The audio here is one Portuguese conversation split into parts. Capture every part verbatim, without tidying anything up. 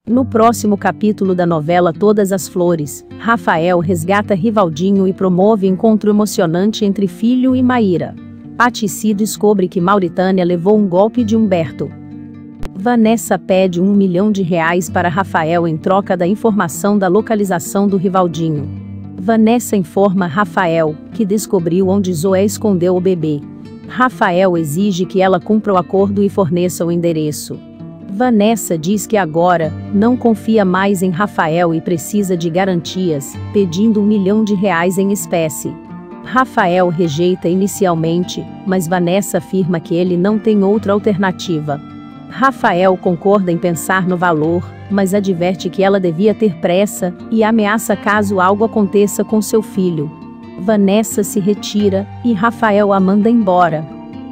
No próximo capítulo da novela Todas as Flores, Rafael resgata Rivaldinho e promove encontro emocionante entre filho e Maíra. Patici descobre que Mauritânia levou um golpe de Humberto. Vanessa pede um milhão de reais para Rafael em troca da informação da localização do Rivaldinho. Vanessa informa Rafael que descobriu onde Zoé escondeu o bebê. Rafael exige que ela cumpra o acordo e forneça o endereço. Vanessa diz que agora não confia mais em Rafael e precisa de garantias, pedindo um milhão de reais em espécie. Rafael rejeita inicialmente, mas Vanessa afirma que ele não tem outra alternativa. Rafael concorda em pensar no valor, mas adverte que ela devia ter pressa e ameaça caso algo aconteça com seu filho. Vanessa se retira e Rafael a manda embora.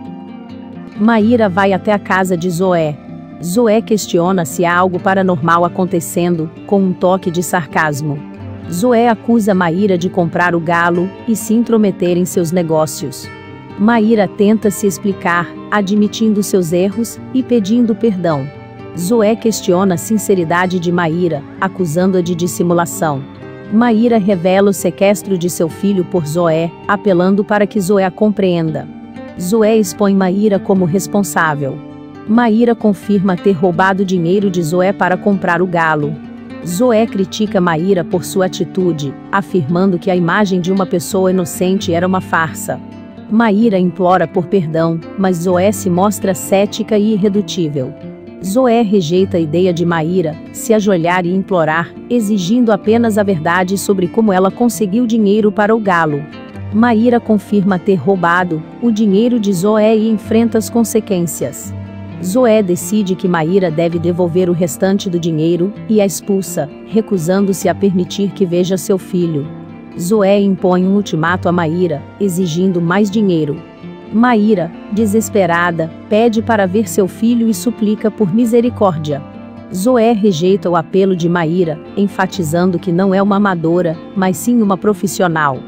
Maíra vai até a casa de Zoé. Zoé questiona se há algo paranormal acontecendo, com um toque de sarcasmo. Zoé acusa Maíra de comprar o galo e se intrometer em seus negócios. Maíra tenta se explicar, admitindo seus erros e pedindo perdão. Zoé questiona a sinceridade de Maíra, acusando-a de dissimulação. Maíra revela o sequestro de seu filho por Zoé, apelando para que Zoé a compreenda. Zoé expõe Maíra como responsável. Maíra confirma ter roubado dinheiro de Zoé para comprar o galo. Zoé critica Maíra por sua atitude, afirmando que a imagem de uma pessoa inocente era uma farsa. Maíra implora por perdão, mas Zoé se mostra cética e irredutível. Zoé rejeita a ideia de Maíra se ajoelhar e implorar, exigindo apenas a verdade sobre como ela conseguiu dinheiro para o galo. Maíra confirma ter roubado o dinheiro de Zoé e enfrenta as consequências. Zoé decide que Maíra deve devolver o restante do dinheiro e a expulsa, recusando-se a permitir que veja seu filho. Zoé impõe um ultimato a Maíra, exigindo mais dinheiro. Maíra, desesperada, pede para ver seu filho e suplica por misericórdia. Zoé rejeita o apelo de Maíra, enfatizando que não é uma amadora, mas sim uma profissional.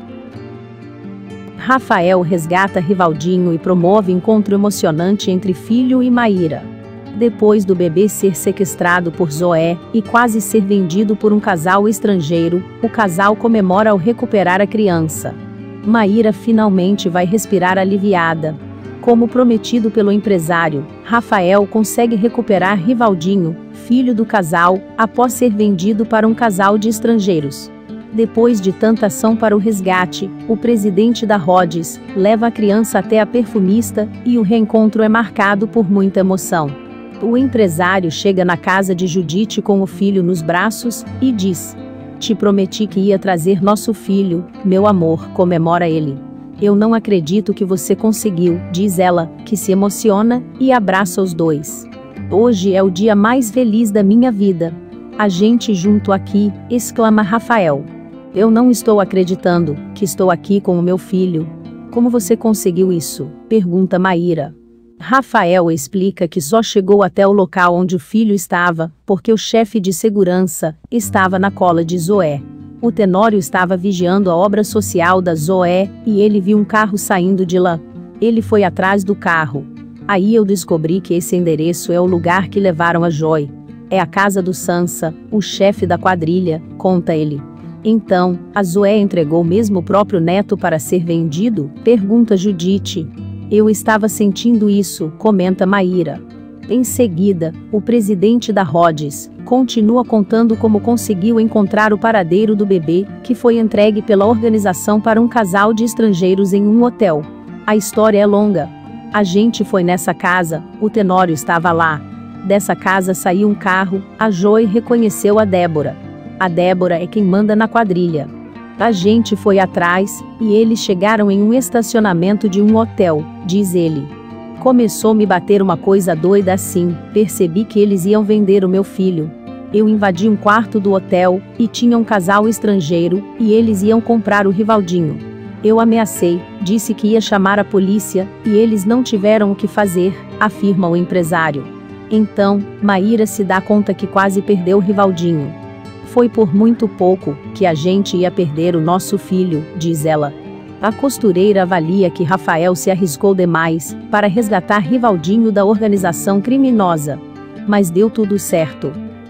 Rafael resgata Rivaldinho e promove encontro emocionante entre filho e Maíra. Depois do bebê ser sequestrado por Zoé e quase ser vendido por um casal estrangeiro, o casal comemora ao recuperar a criança. Maíra finalmente vai respirar aliviada. Como prometido pelo empresário, Rafael consegue recuperar Rivaldinho, filho do casal, após ser vendido para um casal de estrangeiros. Depois de tanta ação para o resgate, o presidente da Rhodes leva a criança até a perfumista e o reencontro é marcado por muita emoção. O empresário chega na casa de Judite com o filho nos braços e diz: "Te prometi que ia trazer nosso filho, meu amor", comemora ele. "Eu não acredito que você conseguiu", diz ela, que se emociona e abraça os dois. "Hoje é o dia mais feliz da minha vida. A gente junto aqui", exclama Rafael. "Eu não estou acreditando que estou aqui com o meu filho. Como você conseguiu isso?", pergunta Maíra. Rafael explica que só chegou até o local onde o filho estava, porque o chefe de segurança estava na cola de Zoé. O Tenório estava vigiando a obra social da Zoé, e ele viu um carro saindo de lá. Ele foi atrás do carro. "Aí eu descobri que esse endereço é o lugar que levaram a Joy. É a casa do Sansa, o chefe da quadrilha", conta ele. "Então, a Zoé entregou mesmo o próprio neto para ser vendido?", pergunta Judite. "Eu estava sentindo isso", comenta Maíra. Em seguida, o presidente da Rhodes continua contando como conseguiu encontrar o paradeiro do bebê, que foi entregue pela organização para um casal de estrangeiros em um hotel. "A história é longa. A gente foi nessa casa, o Tenório estava lá. Dessa casa saiu um carro, a Joy reconheceu a Débora. A Débora é quem manda na quadrilha. A gente foi atrás, e eles chegaram em um estacionamento de um hotel", diz ele. "Começou a me bater uma coisa doida assim, percebi que eles iam vender o meu filho. Eu invadi um quarto do hotel, e tinha um casal estrangeiro, e eles iam comprar o Rivaldinho. Eu ameacei, disse que ia chamar a polícia, e eles não tiveram o que fazer", afirma o empresário. Então, Maíra se dá conta que quase perdeu o Rivaldinho. "Foi por muito pouco que a gente ia perder o nosso filho", diz ela. A costureira avalia que Rafael se arriscou demais para resgatar Rivaldinho da organização criminosa. Mas deu tudo certo.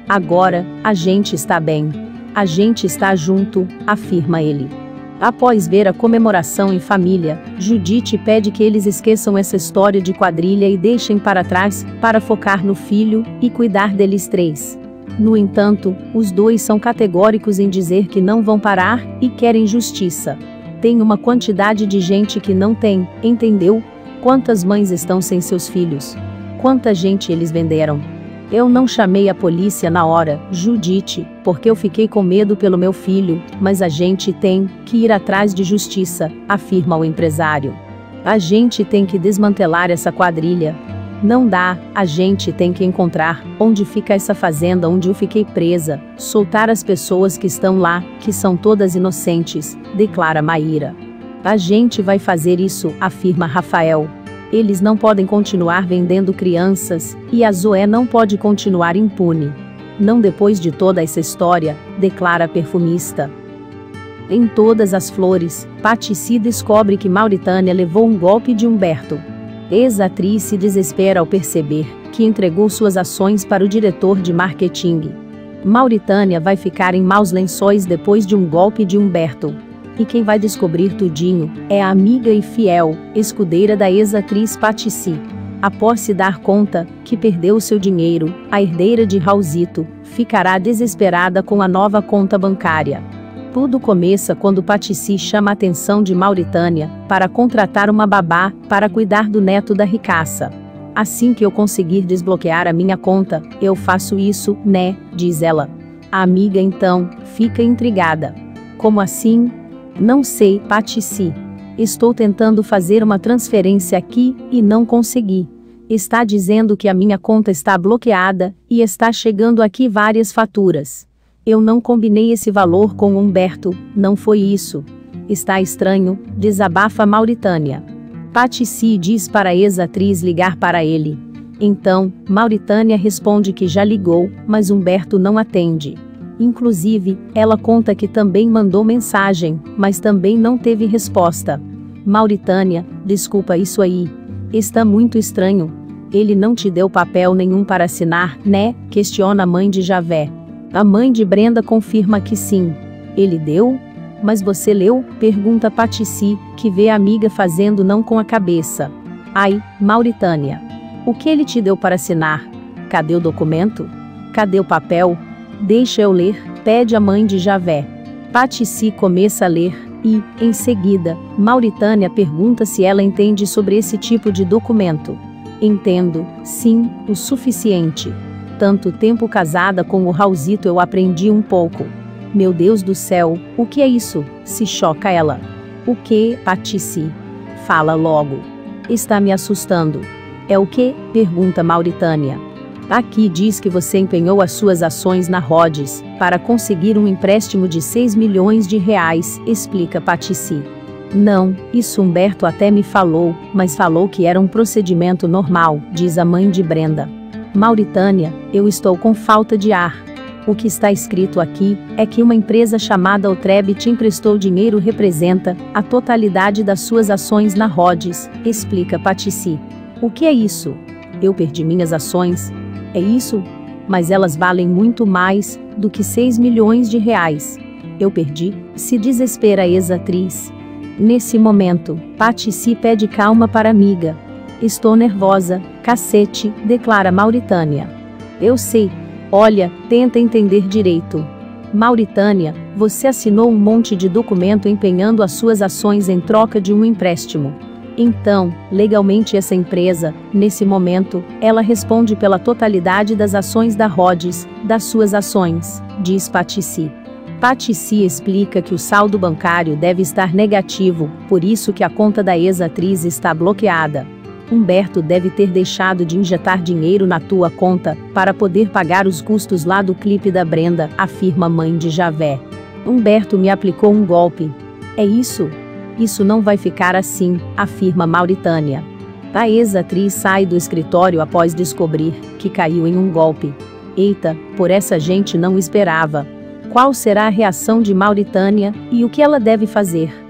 Agora, a gente está bem. A gente está junto, afirma ele. Após ver a comemoração em família, Judith pede que eles esqueçam essa história de quadrilha e deixem para trás, para focar no filho e cuidar deles três. No entanto, os dois são categóricos em dizer que não vão parar e querem justiça. Tem uma quantidade de gente que não tem, entendeu? Quantas mães estão sem seus filhos? Quanta gente eles venderam? Eu não chamei a polícia na hora, Judith, porque eu fiquei com medo pelo meu filho, mas a gente tem que ir atrás de justiça, afirma o empresário. A gente tem que desmantelar essa quadrilha. Não dá, a gente tem que encontrar onde fica essa fazenda onde eu fiquei presa, soltar as pessoas que estão lá, que são todas inocentes, declara Maíra. A gente vai fazer isso, afirma Rafael. Eles não podem continuar vendendo crianças, e a Zoé não pode continuar impune. Não depois de toda essa história, declara a perfumista. Em Todas as Flores, Patici descobre que Mauritânia levou um golpe de Humberto. Ex-atriz se desespera ao perceber que entregou suas ações para o diretor de marketing. Mauritânia vai ficar em maus lençóis depois de um golpe de Humberto. E quem vai descobrir tudinho é a amiga e fiel escudeira da ex-atriz Patici. Após se dar conta que perdeu seu dinheiro, a herdeira de Raulzito ficará desesperada com a nova conta bancária. Tudo começa quando Patici chama a atenção de Mauritânia para contratar uma babá para cuidar do neto da ricaça. Assim que eu conseguir desbloquear a minha conta, eu faço isso, né? Diz ela. A amiga então fica intrigada. Como assim? Não sei, Patici. Estou tentando fazer uma transferência aqui e não consegui. Está dizendo que a minha conta está bloqueada e está chegando aqui várias faturas. Eu não combinei esse valor com Humberto, não foi isso. Está estranho, desabafa Mauritânia. Patici diz para a ex-atriz ligar para ele. Então, Mauritânia responde que já ligou, mas Humberto não atende. Inclusive, ela conta que também mandou mensagem, mas também não teve resposta. Mauritânia, desculpa isso aí. Está muito estranho. Ele não te deu papel nenhum para assinar, né? Questiona a mãe de Javé. A mãe de Brenda confirma que sim. Ele deu? Mas você leu? Pergunta Patici, que vê a amiga fazendo não com a cabeça. Ai, Mauritânia. O que ele te deu para assinar? Cadê o documento? Cadê o papel? Deixa eu ler, pede a mãe de Javé. Patici começa a ler, e, em seguida, Mauritânia pergunta se ela entende sobre esse tipo de documento. Entendo, sim, o suficiente. Tanto tempo casada com o Raulzito eu aprendi um pouco. Meu Deus do céu, o que é isso? Se choca ela. O que, Patici? Fala logo. Está me assustando. É o que? Pergunta Mauritânia. Aqui diz que você empenhou as suas ações na Rhodes para conseguir um empréstimo de seis milhões de reais, explica Patici. Não, isso Humberto até me falou, mas falou que era um procedimento normal, diz a mãe de Brenda. Mauritânia, eu estou com falta de ar. O que está escrito aqui é que uma empresa chamada Otreb te emprestou dinheiro representa a totalidade das suas ações na Rhodes, explica Patici. O que é isso? Eu perdi minhas ações? É isso? Mas elas valem muito mais do que seis milhões de reais. Eu perdi? Se desespera a ex-atriz. Nesse momento, Patici pede calma para a amiga. Estou nervosa, cacete, declara Mauritânia. Eu sei. Olha, tenta entender direito. Mauritânia, você assinou um monte de documento empenhando as suas ações em troca de um empréstimo. Então, legalmente essa empresa, nesse momento, ela responde pela totalidade das ações da Rhodes, das suas ações, diz Patici. Patici explica que o saldo bancário deve estar negativo, por isso que a conta da ex-atriz está bloqueada. Humberto deve ter deixado de injetar dinheiro na tua conta, para poder pagar os custos lá do clipe da Brenda, afirma a mãe de Javé. Humberto me aplicou um golpe. É isso? Isso não vai ficar assim, afirma Mauritânia. A ex-atriz sai do escritório após descobrir que caiu em um golpe. Eita, por essa gente não esperava. Qual será a reação de Mauritânia, e o que ela deve fazer?